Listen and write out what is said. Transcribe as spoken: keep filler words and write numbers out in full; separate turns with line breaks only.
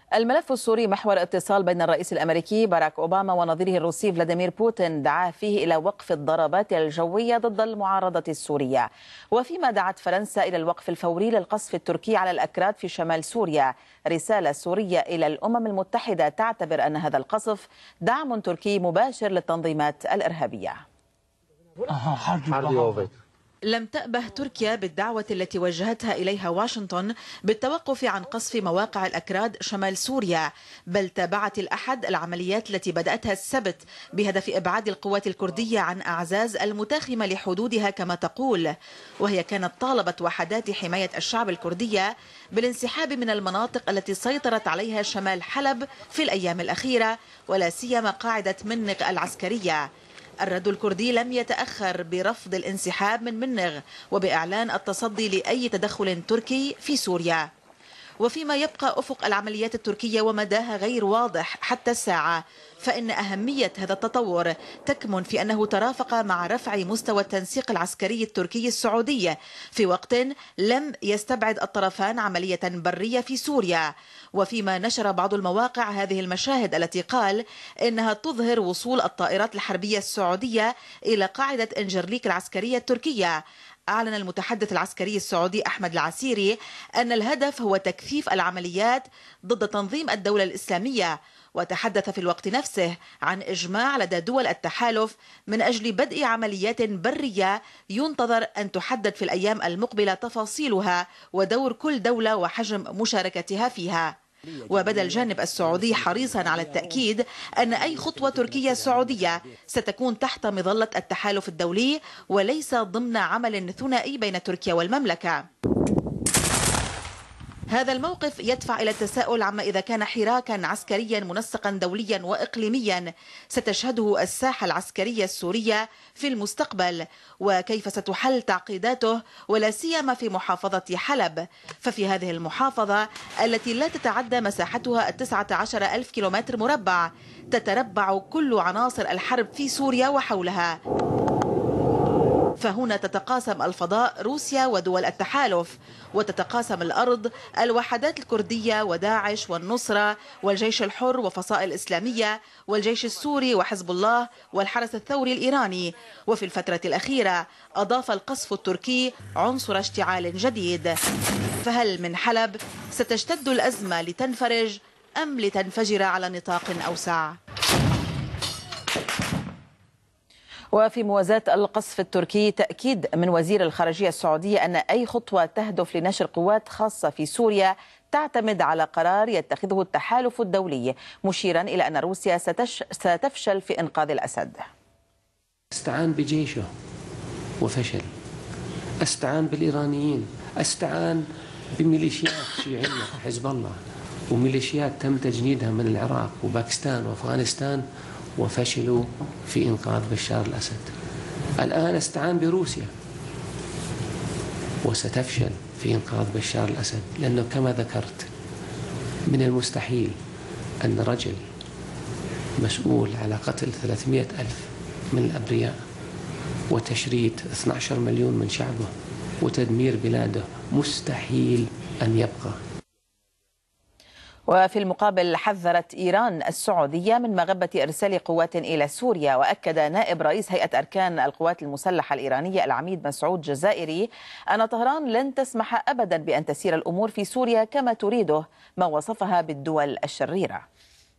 الملف السوري محور اتصال بين الرئيس الأمريكي باراك أوباما ونظيره الروسي فلاديمير بوتين دعا فيه إلى وقف الضربات الجوية ضد المعارضة السورية، وفيما دعت فرنسا إلى الوقف الفوري للقصف التركي على الأكراد في شمال سوريا. رسالة سورية إلى الأمم المتحدة تعتبر أن هذا القصف دعم تركي مباشر للتنظيمات الإرهابية. لم تأبه تركيا بالدعوة التي وجهتها إليها واشنطن بالتوقف عن قصف مواقع الأكراد شمال سوريا، بل تابعت الأحد العمليات التي بدأتها السبت بهدف إبعاد القوات الكردية عن أعزاز المتاخمة لحدودها كما تقول، وهي كانت طالبت وحدات حماية الشعب الكردية بالانسحاب من المناطق التي سيطرت عليها شمال حلب في الأيام الأخيرة، ولا سيما قاعدة منغ العسكرية. الرد الكردي لم يتأخر برفض الانسحاب من منغ وبإعلان التصدي لأي تدخل تركي في سوريا. وفيما يبقى أفق العمليات التركية ومداها غير واضح حتى الساعة، فإن أهمية هذا التطور تكمن في أنه ترافق مع رفع مستوى التنسيق العسكري التركي السعودي في وقت لم يستبعد الطرفان عملية برية في سوريا. وفيما نشر بعض المواقع هذه المشاهد التي قال إنها تظهر وصول الطائرات الحربية السعودية إلى قاعدة إنجرليك العسكرية التركية، أعلن المتحدث العسكري السعودي أحمد العسيري أن الهدف هو تكثيف العمليات ضد تنظيم الدولة الإسلامية، وتحدث في الوقت نفسه عن إجماع لدى دول التحالف من أجل بدء عمليات برية ينتظر أن تحدد في الأيام المقبلة تفاصيلها ودور كل دولة وحجم مشاركتها فيها. وبدا الجانب السعودي حريصا على التأكيد أن أي خطوة تركية سعودية ستكون تحت مظلة التحالف الدولي وليس ضمن عمل ثنائي بين تركيا والمملكة. هذا الموقف يدفع إلى التساؤل عما إذا كان حراكا عسكريا منسقا دوليا وإقليميا ستشهده الساحة العسكرية السورية في المستقبل، وكيف ستحل تعقيداته ولا سيما في محافظة حلب. ففي هذه المحافظة التي لا تتعدى مساحتها التسعة عشر ألف كيلومتر مربع تتربع كل عناصر الحرب في سوريا وحولها، فهنا تتقاسم الفضاء روسيا ودول التحالف، وتتقاسم الأرض الوحدات الكردية وداعش والنصرة والجيش الحر وفصائل إسلامية والجيش السوري وحزب الله والحرس الثوري الإيراني. وفي الفترة الأخيرة أضاف القصف التركي عنصر اشتعال جديد. فهل من حلب ستشتد الأزمة لتنفرج أم لتنفجر على نطاق أوسع؟ وفي موازاة القصف التركي تأكيد من وزير الخارجية السعودية أن أي خطوة تهدف لنشر قوات خاصة في سوريا تعتمد على قرار يتخذه التحالف الدولي، مشيرا إلى أن روسيا ستش... ستفشل في إنقاذ الأسد.
استعان بجيشه وفشل، استعان بالإيرانيين، استعان بميليشيات شيعية حزب الله وميليشيات تم تجنيدها من العراق وباكستان وأفغانستان وفشلوا في إنقاذ بشار الأسد. الآن استعان بروسيا وستفشل في إنقاذ بشار الأسد، لأنه كما ذكرت من المستحيل أن رجل مسؤول على قتل ثلاثمئة ألف من الأبرياء وتشريد اثني عشر مليون من شعبه وتدمير بلاده مستحيل أن يبقى.
وفي المقابل حذرت إيران السعودية من مغبة إرسال قوات إلى سوريا، وأكد نائب رئيس هيئة أركان القوات المسلحة الإيرانية العميد مسعود جزائري أن طهران لن تسمح أبدا بأن تسير الأمور في سوريا كما تريده، ما وصفها بالدول الشريرة.